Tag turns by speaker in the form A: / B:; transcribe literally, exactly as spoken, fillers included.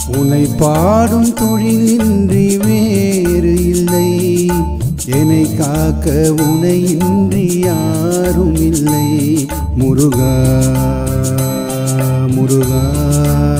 A: உன்னை பாடும் தொழிலின்றி வேறு இல்லை என்னை காக்க உன்னை இன்றி யாரும் இல்லை முருகா முருகா